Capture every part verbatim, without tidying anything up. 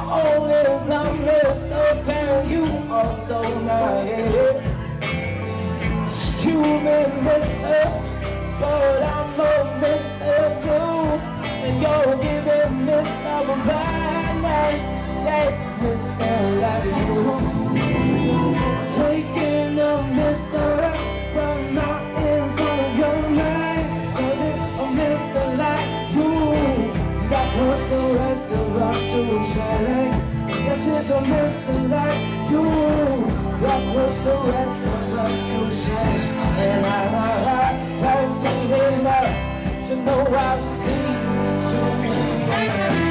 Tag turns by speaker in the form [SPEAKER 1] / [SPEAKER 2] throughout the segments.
[SPEAKER 1] only blonde mister, can you also nice? Excuse me, mister, but I'm a mister too, and you're giving mister a bad name. Hey, mister, like you, taking a mister from not in front of your name, cause it's a mister like you that puts the rest of us to shame. Yes, it's a mister like you that puts the rest of us to shame. And I, I, I have seen enough to know I've seen too many.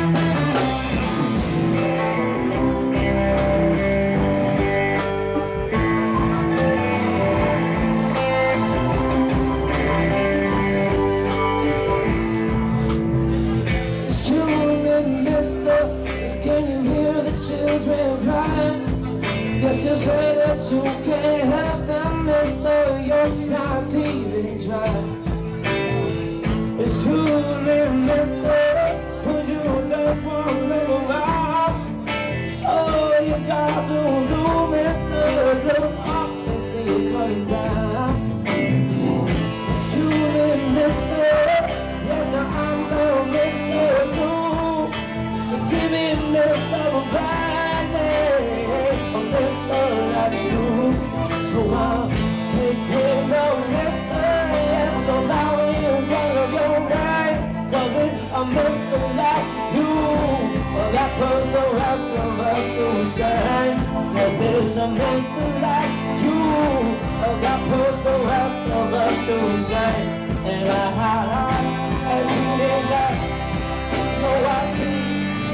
[SPEAKER 1] Children crying. Yes, you say that you can't help them, mister, you're not even trying. It's true, mister, would you take one little while? All you got to do, mister, is look up and see it coming down. It's true, mister, yes, I'm no mister too. Give me mister bad name, a mister like you. So I'll take care of mister, yes, so loud in front of your name, cause it's a mister like you, well, that puts the rest of us to shame. Yes, it's a mister like you, well, that puts the rest of us to shame. And I, I, I, as you did that, no, I see.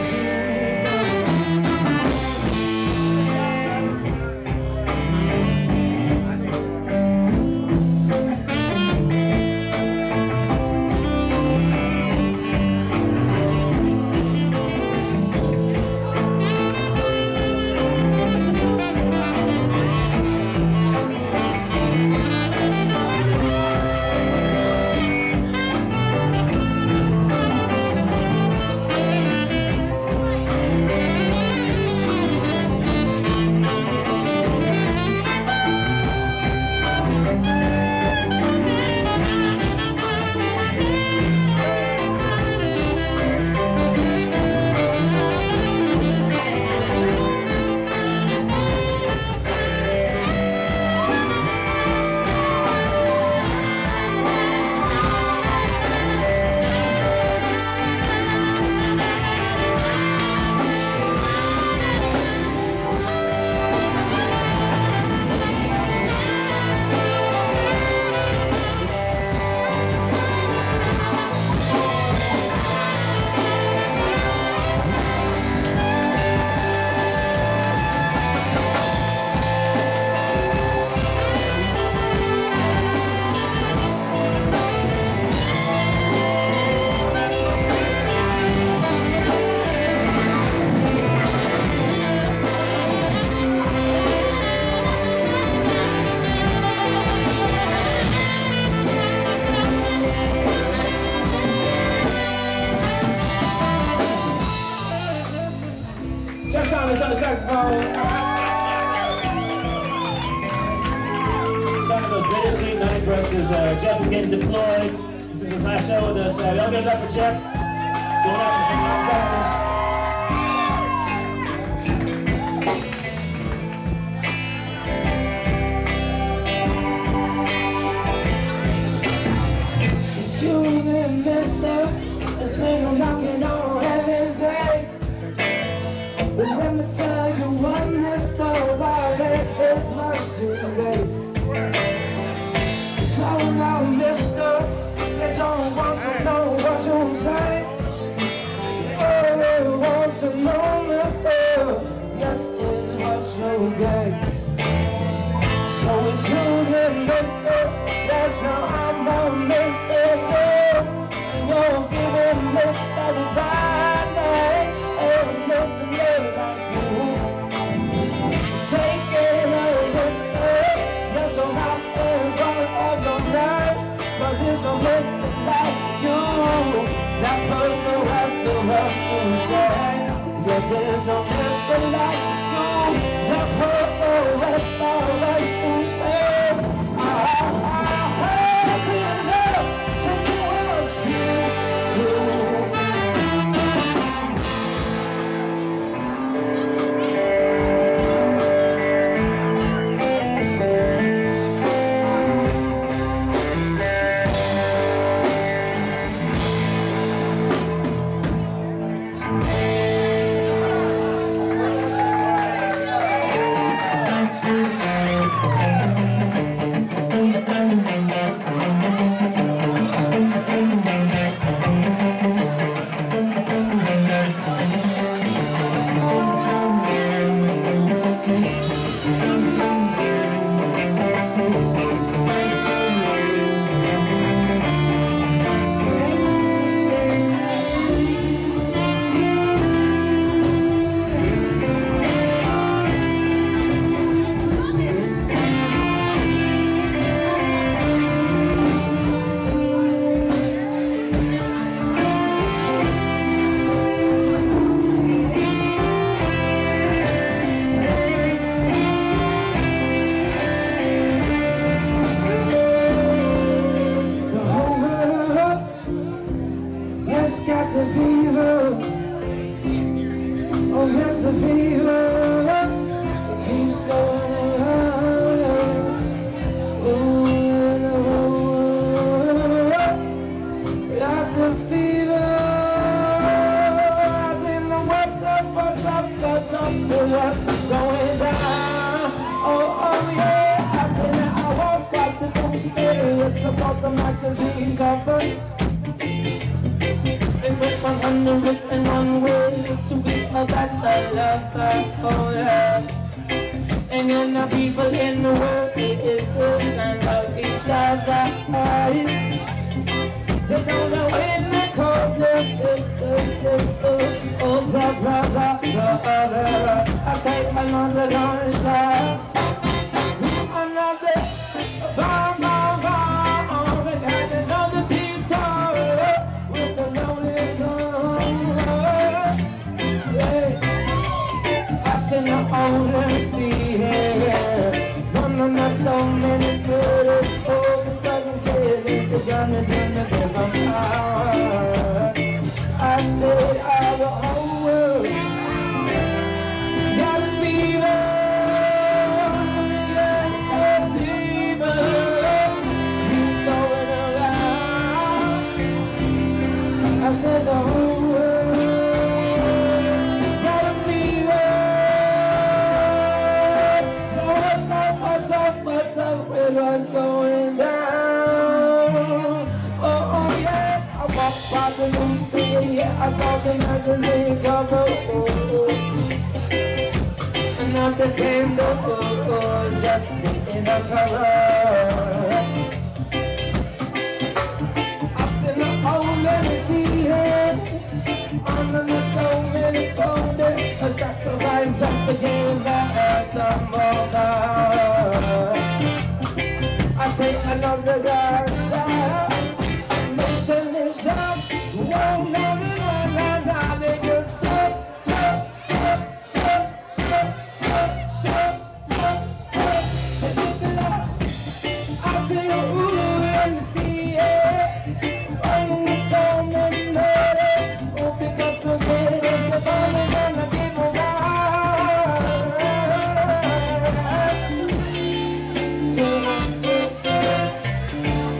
[SPEAKER 1] Thomas on the saxophone. It's kind of a bittersweet night for us because uh, Jeff is getting deployed. This is his last show with us. Uh, we all give it up for Jeff. Going out for some Alzheimer's. Excuse me, mister, it's when I'm knocking on heaven's gate. But let me tell you what, mister, about it, it's much too late. It's all about mister, they don't want to know what you say. All they want to know, mister, yes, is what you get. So excuse me, mister, yes, now I'm a mister too. And you're giving mister the bad name, and mister made like you. says I'm just like you. The first for rest of us to share. I had enough to want you to. Got the fever, oh yes the fever, it keeps going around. Oh, got the fever, I say no what's up, what's up, what's up, what's going down. Oh, oh yeah, I say now I walk out the door, it's the salt of magazine cover. With one hundred and one ways to be a better lover, oh yeah. And then the people in the world, they still and love each other. They don't know when they call their sister, sister, oh the brother, brother. I say another gunshot, another bomb, bomb, bomb, and another piece of with a loaded gun. Yeah. I said no, oh, let me see, yeah. One of my so many photos, oh, it doesn't care, it's a gun that's gonna give them power. I said I the whole world got a fever, yes, a fever, keeps going around. I said the whole world got a fever. No, what's up, what's up, what's up, with what's going down? Oh, oh yes, I walked by the newspaper, yeah, I saw the magazine cover, oh, oh. And I'm the same, oh, oh, oh, just in a cover. Oh, let me see it. Under so many splendid, a sacrifice just to give that some more power. I say another gunshot, mission is up. Whoa, no, no, no, no, they just tap, tap, tap, tap, tap, tap, tap, tap, tap. They pick it up. I say, ooh, let me see it. So many ladies, oh, because so good is a fun and I give a ride.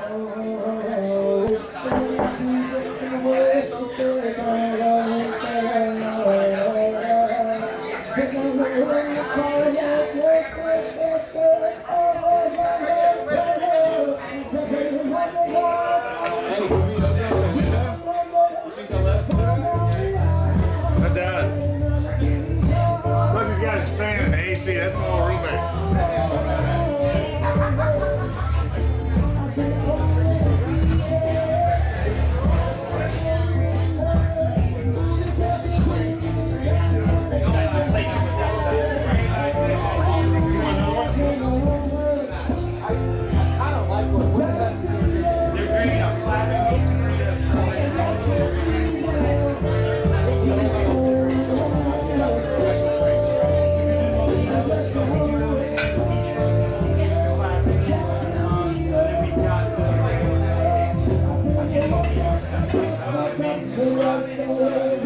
[SPEAKER 2] My dad. Plus he's got his fan and A C. That's my old roommate.
[SPEAKER 1] Thank you.